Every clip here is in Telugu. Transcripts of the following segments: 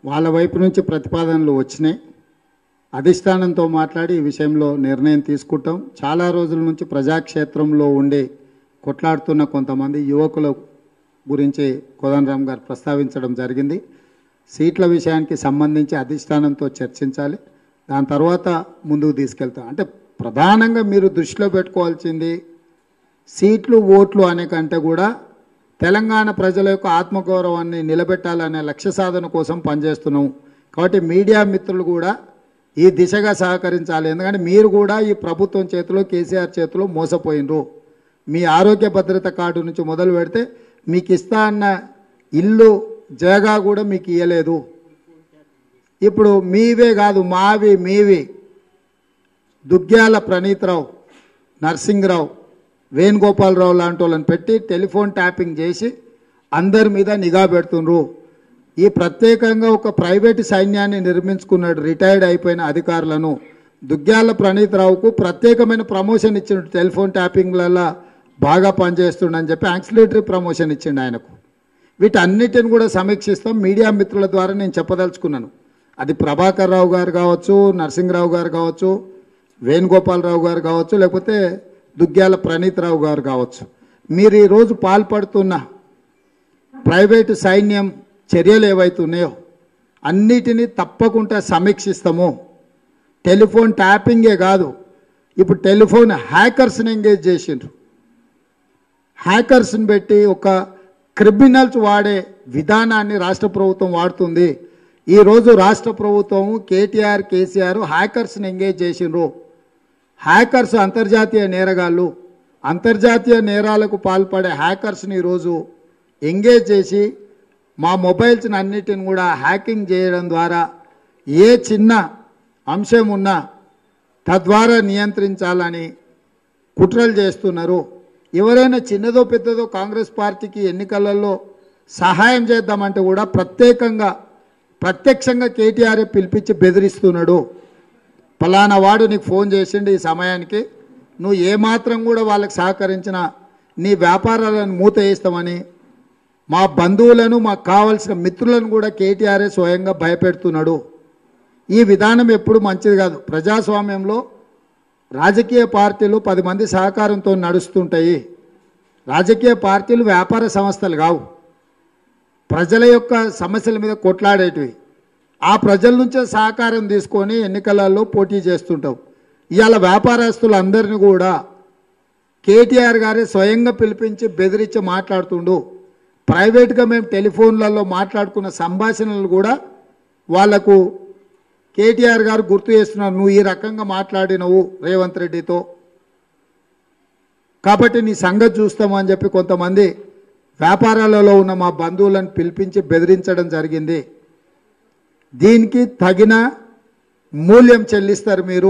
వాళ్ళ వైపు నుంచి ప్రతిపాదనలు వచ్చినాయి. అధిష్టానంతో మాట్లాడి ఈ విషయంలో నిర్ణయం తీసుకుంటాం. చాలా రోజుల నుంచి ప్రజాక్షేత్రంలో ఉండే కొట్లాడుతున్న కొంతమంది యువకుల గురించి కోదండరామ్ గారు ప్రస్తావించడం జరిగింది. సీట్ల విషయానికి సంబంధించి అధిష్టానంతో చర్చించాలి, దాని తర్వాత ముందుకు తీసుకెళ్తాం. అంటే ప్రధానంగా మీరు దృష్టిలో పెట్టుకోవాల్సింది సీట్లు ఓట్లు అనే కంటే కూడా తెలంగాణ ప్రజల యొక్క ఆత్మగౌరవాన్ని నిలబెట్టాలనే లక్ష్య సాధన కోసం పనిచేస్తున్నాం. కాబట్టి మీడియా మిత్రులు కూడా ఈ దిశగా సహకరించాలి. ఎందుకంటే మీరు కూడా ఈ ప్రభుత్వం చేతిలో, కేసీఆర్ చేతిలో మోసపోయినరు. మీ ఆరోగ్య భద్రత కార్డు నుంచి మొదలు పెడితే మీకు ఇస్తా అన్న ఇల్లు జగా కూడా మీకు ఇవ్వలేదు. ఇప్పుడు మీవే కాదు, మావి మీవి దుగ్గ్యాల ప్రణీత్రావు, నర్సింగ్రావు, వేణుగోపాలరావు లాంటి వాళ్ళని పెట్టి టెలిఫోన్ ట్యాపింగ్ చేసి అందరి మీద నిఘా పెడుతుండ్రు. ఈ ప్రత్యేకంగా ఒక ప్రైవేటు సైన్యాన్ని నిర్మించుకున్నాడు రిటైర్డ్ అయిపోయిన అధికారులను. దుగ్గ్యాల ప్రణీత్రావుకు ప్రత్యేకమైన ప్రమోషన్ ఇచ్చిండు, టెలిఫోన్ ట్యాపింగ్లలో బాగా పనిచేస్తుండని చెప్పి యాక్సిలరేటరీ ప్రమోషన్ ఇచ్చిండు ఆయనకు. వీటన్నిటిని కూడా సమీక్షిస్తాం. మీడియా మిత్రుల ద్వారా నేను చెప్పదలుచుకున్నాను. అది ప్రభాకర్ రావు గారు కావచ్చు, నరసింహరావు గారు కావచ్చు, వేణుగోపాలరావు గారు కావచ్చు, లేకపోతే దుగ్గ్యాల ప్రణీత్రావు గారు కావచ్చు. మీరు ఈరోజు పాల్పడుతున్న ప్రైవేటు సైన్యం చర్యలు ఏవైతున్నాయో అన్నిటినీ తప్పకుండా సమీక్షిస్తాము. టెలిఫోన్ ట్యాపింగే కాదు, ఇప్పుడు టెలిఫోన్ హ్యాకర్స్ని ఎంగేజ్ చేసిండ్రు. హ్యాకర్స్ని పెట్టి ఒక క్రిమినల్స్ వాడే విధానాన్ని రాష్ట్ర ప్రభుత్వం వాడుతుంది. ఈరోజు రాష్ట్ర ప్రభుత్వం కేటీఆర్, కేసీఆర్ హ్యాకర్స్ని ఎంగేజ్ చేసిండ్రు. హ్యాకర్స్ అంతర్జాతీయ నేరగాళ్ళు. అంతర్జాతీయ నేరాలకు పాల్పడే హ్యాకర్స్ని ఈరోజు ఎంగేజ్ చేసి మా మొబైల్స్ని అన్నిటిని కూడా హ్యాకింగ్ చేయడం ద్వారా ఏ చిన్న అంశం ఉన్నా తద్వారా నియంత్రించాలని కుట్రలు చేస్తున్నారు. ఎవరైనా చిన్నదో పెద్దదో కాంగ్రెస్ పార్టీకి ఎన్నికలలో సహాయం చేద్దామంటే కూడా ప్రత్యక్షంగా కేటీఆర్ పిలిపించి బెదిరిస్తున్నాడు. ఫలానా వాడు నీకు ఫోన్ చేసిండు ఈ సమయానికి, నువ్వు ఏమాత్రం కూడా వాళ్ళకి సహకరించిన నీ వ్యాపారాలను మూత వేస్తామని మా బంధువులను, మాకు కావాల్సిన మిత్రులను కూడా కేటీఆర్ స్వయంగా భయపెడుతున్నాడు. ఈ విధానం ఎప్పుడు మంచిది కాదు. ప్రజాస్వామ్యంలో రాజకీయ పార్టీలు 10 మంది సహకారంతో నడుస్తుంటాయి. రాజకీయ పార్టీలు వ్యాపార సంస్థలు కావు, ప్రజల యొక్క సమస్యల మీద కొట్లాడేటివి. ఆ ప్రజల నుంచే సహకారం తీసుకొని ఎన్నికలలో పోటీ చేస్తుంటాం. ఇవాళ వ్యాపారస్తులు అందరినీ కూడా కేటీఆర్ గారే స్వయంగా పిలిపించి బెదిరించి మాట్లాడుతుండు. ప్రైవేట్గా మేము టెలిఫోన్లలో మాట్లాడుకున్న సంభాషణలు కూడా వాళ్లకు కేటీఆర్ గారు గుర్తు చేస్తున్నారు. నువ్వు ఈ రకంగా మాట్లాడినవు రేవంత్ రెడ్డితో, కాబట్టి నీ సంగతి చూస్తామని చెప్పి కొంతమంది వ్యాపారాలలో ఉన్న మా బంధువులను పిలిపించి బెదిరించడం జరిగింది. దీనికి తగిన మూల్యం చెల్లిస్తారు మీరు.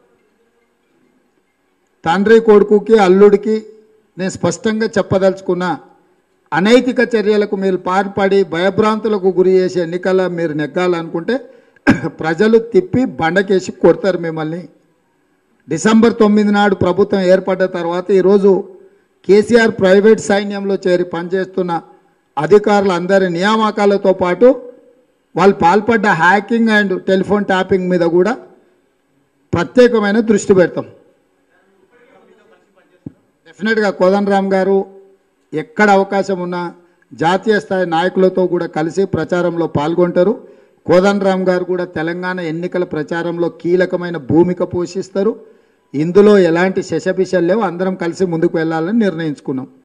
తండ్రి కొడుకుకి, అల్లుడికి నేను స్పష్టంగా చెప్పదలుచుకున్నా, అనైతిక చర్యలకు మీరు పాల్పడి భయభ్రాంతులకు గురి చేసే ఎన్నికల మీరు నెగ్గాలనుకుంటే ప్రజలు తిప్పి బండకేసి కొడతారు మిమ్మల్ని. డిసెంబర్ 9 నాడు ప్రభుత్వం ఏర్పడ్డ తర్వాత ఈరోజు కేసీఆర్ ప్రైవేట్ సైన్యంలో చేరి పనిచేస్తున్న అధికారులందరి నియామకాలతో పాటు వాళ్ళు పాల్పడ్డ హ్యాకింగ్ అండ్ టెలిఫోన్ ట్యాపింగ్ మీద కూడా ప్రత్యేకమైన దృష్టి పెడతాం. డెఫినెట్గా కోదండరామ్ గారు ఎక్కడ అవకాశం ఉన్నా జాతీయ స్థాయి నాయకులతో కూడా కలిసి ప్రచారంలో పాల్గొంటారు. కోదండరామ్ గారు కూడా తెలంగాణ ఎన్నికల ప్రచారంలో కీలకమైన భూమిక పోషిస్తారు. ఇందులో ఎలాంటి శశబిషలు లేవు. అందరం కలిసి ముందుకు వెళ్ళాలని నిర్ణయించుకున్నాం.